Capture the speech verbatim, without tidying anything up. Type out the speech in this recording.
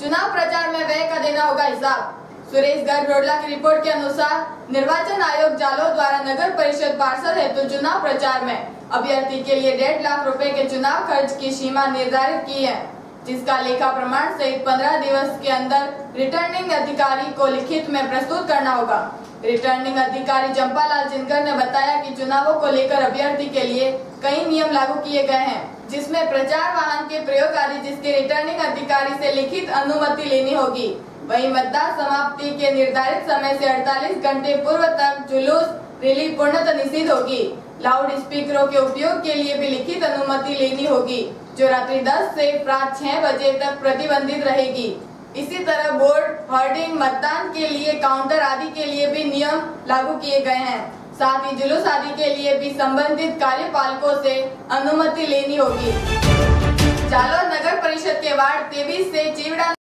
चुनाव प्रचार में व्यय का देना होगा हिसाब। सुरेश गर्ग रोडला की रिपोर्ट के अनुसार निर्वाचन आयोग जालोर द्वारा नगर परिषद पार्षद हेतु तो चुनाव प्रचार में अभ्यर्थी के लिए डेढ़ लाख रुपए के चुनाव खर्च की सीमा निर्धारित की है, जिसका लेखा प्रमाण सहित पंद्रह दिवस के अंदर रिटर्निंग अधिकारी को लिखित में प्रस्तुत करना होगा। रिटर्निंग अधिकारी जंपालाल जिनकर ने बताया कि चुनावों को लेकर अभ्यर्थी के लिए कई नियम लागू किए गए हैं, जिसमें प्रचार वाहन के प्रयोग आदि जिसके रिटर्निंग अधिकारी से लिखित अनुमति लेनी होगी। वहीं मतदान समाप्ति के निर्धारित समय से अड़तालीस घंटे पूर्व तक जुलूस रैली पूर्णतः निषिद्ध होगी। लाउड स्पीकरों के उपयोग के लिए भी लिखित अनुमति लेनी होगी, जो रात्रि दस से प्रातः छह बजे तक प्रतिबंधित रहेगी। इसी तरह बोर्ड, होर्डिंग, मतदान के लिए काउंटर आदि के लिए भी नियम लागू किए गए हैं। साथ ही जुलूस आदि के लिए भी संबंधित कार्यपालकों से अनुमति लेनी होगी। जालोर नगर परिषद के वार्ड तेईस से चिवड़ा